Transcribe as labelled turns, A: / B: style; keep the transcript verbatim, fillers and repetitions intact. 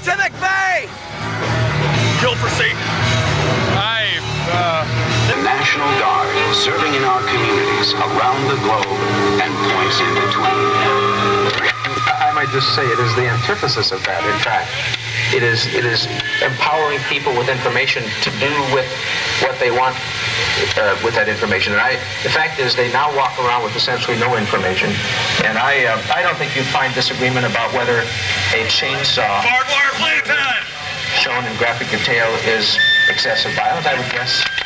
A: to McVeigh!
B: Kill for Satan. I, uh...
C: The National Guard, serving in our communities around the globe and points in between.
D: I might just say it is the antithesis of that, in fact. It is, it is empowering people with information to do with what they want uh, with that information. And I, the fact is, they now walk around with essentially no information. And I, uh, I don't think you'd find disagreement about whether a chainsaw
B: Barbed wire Playpen!
D: shown in graphic detail is excessive violence. I would guess